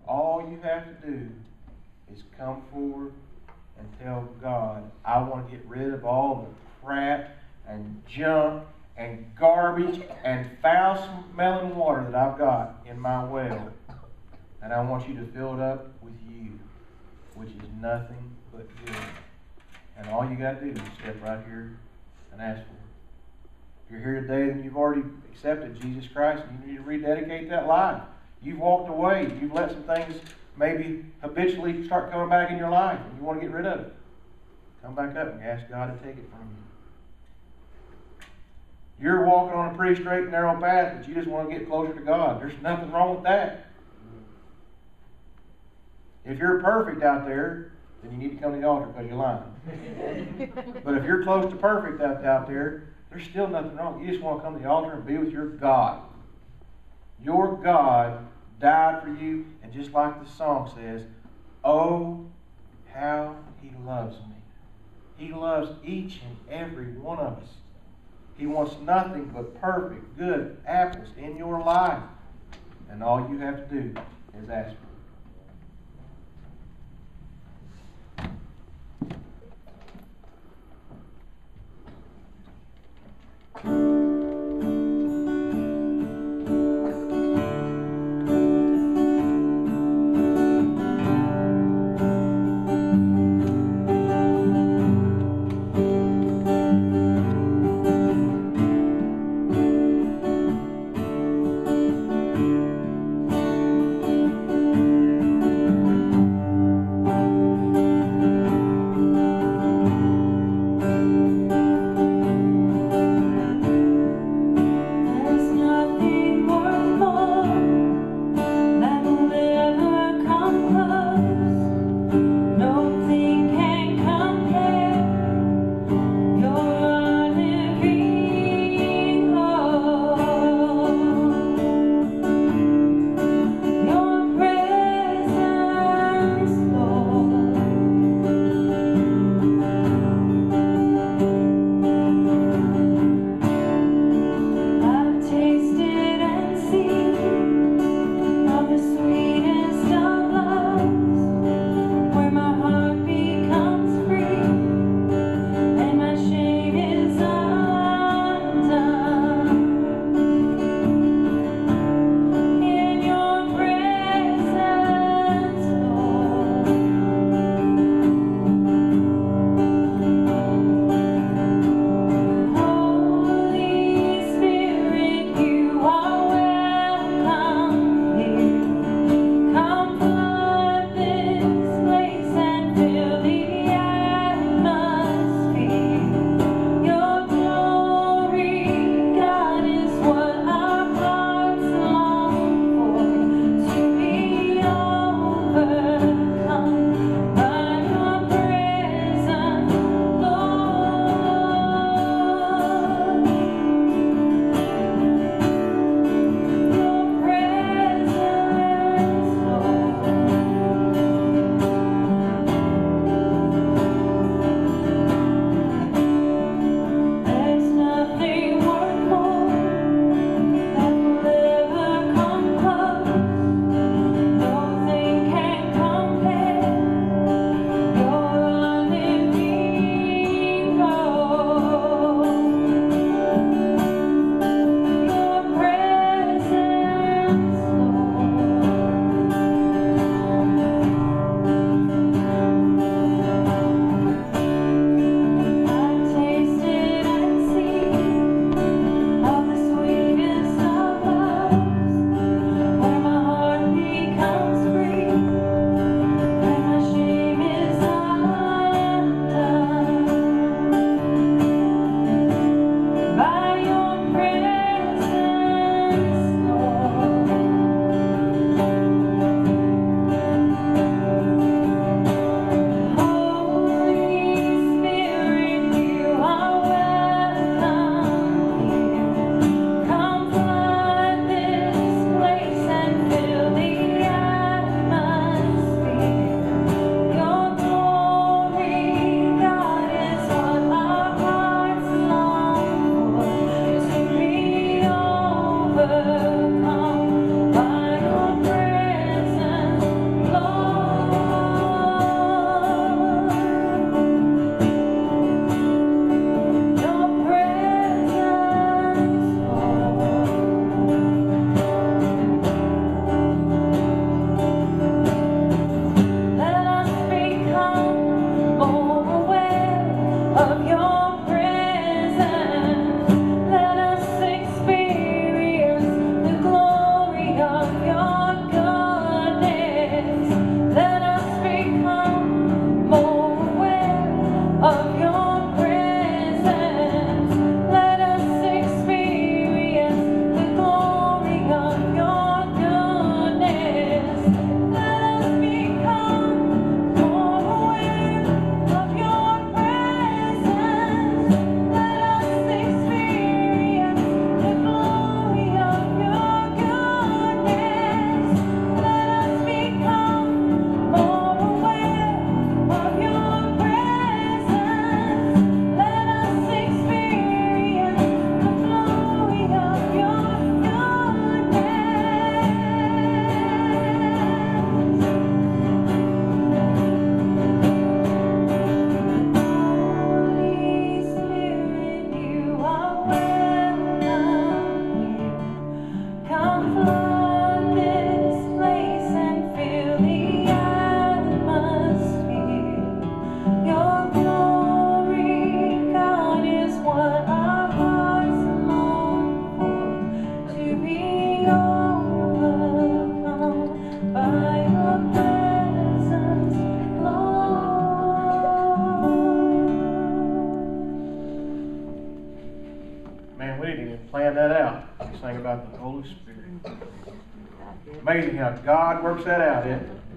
All you have to do is come forward and tell God, I want to get rid of all the crap and junk and garbage and foul-smelling water that I've got in my well. And I want you to fill it up with you, which is nothing but good. And all you got to do is step right here and ask for it. If you're here today and you've already accepted Jesus Christ and you need to rededicate that life. You've walked away. You've let some things maybe habitually start coming back in your life and you want to get rid of it. Come back up and ask God to take it from you. You're walking on a pretty straight and narrow path, but you just want to get closer to God. There's nothing wrong with that. If you're perfect out there, then you need to come to the altar because you're lying. But if you're close to perfect out there, there's still nothing wrong. You just want to come to the altar and be with your God. Your God died for you, and just like the song says, oh, how He loves me. He loves each and every one of us. He wants nothing but perfect, good apples in your life. And all you have to do is ask for it. Man, we didn't even plan that out. This thing about the Holy Spirit. Amazing how God works that out, isn't it?